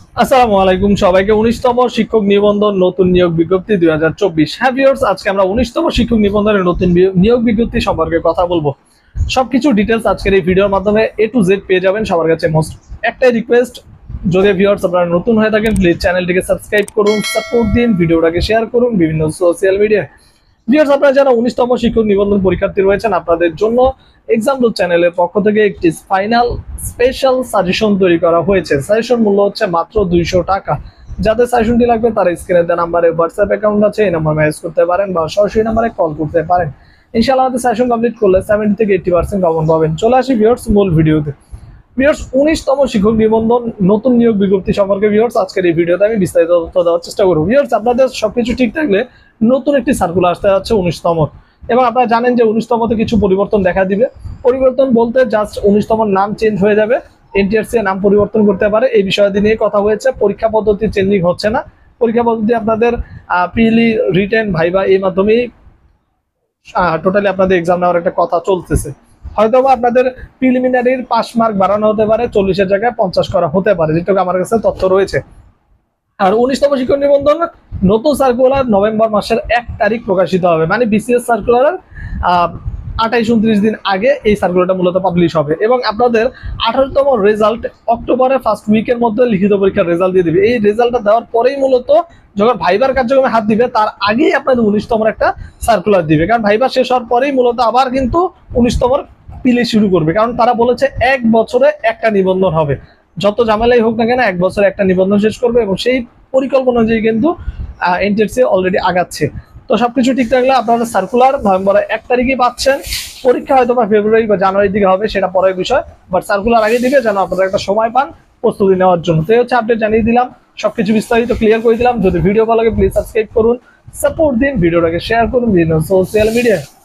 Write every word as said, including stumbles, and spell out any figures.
আসসালামু আলাইকুম সবাইকে। উনিশতম শিক্ষক নিবন্ধন নতুন নিয়োগ বিজ্ঞপ্তি দুই হাজার চব্বিশ। হ্যাঁ ভিউয়ার্স, আজকে আমরা উনিশতম শিক্ষক নিবন্ধনের নতুন নিয়োগ বিজ্ঞপ্তি সম্পর্কে কথা বলবো। সবকিছু ডিটেলস আজকের এই ভিডিওর মাধ্যমে এ টু জেড পেয়ে যাবেন। সবার কাছে মোস্ট একটাই রিকোয়েস্ট, যদি ভিউয়ার্স আপনারা নতুন হয়ে থাকেন প্লিজ চ্যানেলটিকে সাবস্ক্রাইব করুন, সাপোর্ট দিন, ভিডিওটাকে শেয়ার করুন বিভিন্ন সোশ্যাল মিডিয়ায়। ভিউয়ার্স, আপনারা যারা উনিশতম শিক্ষক নিবন্ধন পরীক্ষার্থী রয়েছেন, আপনাদের জন্য এক্সাম রুট চ্যানেলের পক্ষ থেকে একটি ফাইনাল স্পেশাল সাজেশন তৈরি করা হয়েছে। সাজেশন মূল্য হচ্ছে মাত্র দুইশো টাকা। যাদের সাজেশনটি লাগবে তারা স্ক্রিনে দেওয়া নাম্বারে হোয়াটসঅ্যাপ অ্যাকাউন্ট আছে, এই নাম্বার মেসেজ করতে পারেন বা সরাসরি নাম্বারে কল করতে পারেন। ইনশাআল্লাহ আমাদের সাজেশন কমপ্লিট করলে সেভেন্টি থেকে এইটি পার্সেন্ট কমন পাবেন। চলে আসি ভিউয়ার্স মূল ভিডিওতে। ভিউয়ার্স, উনিশতম শিক্ষক নিবন্ধন নতুন নিয়োগ বিজ্ঞপ্তি সম্পর্কে ভিউয়ার্স আজকের এই ভিডিওতে আমি বিস্তারিত তথ্য দেওয়ার চেষ্টা করব। ভিউয়ার্স, আপনাদের সবকিছু ঠিক থাকলে নতুন একটি সার্কুলার আসতে যাচ্ছে উনিশতম, এবং আপনারা জানেন যে উনিশতমতে কিছু পরিবর্তন দেখা দিবে। পরিবর্তন বলতে জাস্ট উনিশতম নাম চেঞ্জ হয়ে যাবে, এনটিআরসি নাম পরিবর্তন করতে পারে, এই বিষয়টি নিয়ে কথা হয়েছে। পরীক্ষা পদ্ধতি চেঞ্জিং হচ্ছে না, পরীক্ষা পদ্ধতি আপনাদের প্রিলি, রিটেন, ভাইবা এই মাধ্যমেই টোটালি আপনাদের এক্সাম নেওয়ার একটা কথা চলতেছে। হয়তো আপনাদের প্রিলিমিনারির পাস মার্ক বাড়ানো হতে পারে, চল্লিশের জায়গায় পঞ্চাশ করা হতে পারে, যেটুকু আমার কাছে তথ্য রয়েছে। আর উনিশতম শিক্ষক নিবন্ধন নতুন সার্কুলার নভেম্বর মাসের এক তারিখ প্রকাশিত হবে, মানে বিসিএস সার্কুলার আহ আঠাইশ উনত্রিশ দিন আগে এই সার্কুলারটা মূলত পাবলিশ হবে, এবং আপনাদের আঠারোতম রেজাল্ট অক্টোবরের ফার্স্ট উইকের মধ্যে লিখিত পরীক্ষার রেজাল্ট দিয়ে দিবে। এই রেজাল্টটা দেওয়ার পরেই মূলত যখন ভাইবার কার্যক্রমে হাত দিবে তার আগেই আপনাদের উনিশতম একটা সার্কুলার দিবে, কারণ ভাইবার শেষ হওয়ার পরেই মূলত আবার কিন্তু উনিশতম পিলে শুরু করবে, কারণ তারা বলেছে এক বছরে একটা নিবন্ধন হবে। যত ঝামেলাই হোক না কেন এক বছরে একটা নিবন্ধন শেষ করবে, এবং সেই পরিকল্পনা অনুযায়ী কিন্তু এনটিআরসি অলরেডি আগাচ্ছে। তো সবকিছু ঠিক থাকলে আপনারা সার্কুলার নভেম্বরের এক তারিখে পাচ্ছেন। পরীক্ষা হয়তো বা ফেব্রুয়ারি বা জানুয়ারির দিকে হবে, সেটা পরের বিষয়, বাট সার্কুলার আগে দিবে যেন আপনারা একটা সময় পান প্রস্তুতি নেওয়ার জন্য। তো এই হচ্ছে আপডেট জানিয়ে দিলাম, সবকিছু বিস্তারিত ক্লিয়ার করে দিলাম। যদি ভিডিও ভালো লাগে প্লিজ সাবস্ক্রাইব করুন, সাপোর্ট দিন, ভিডিওটাকে শেয়ার করুন বিভিন্ন সোশ্যাল মিডিয়ায়।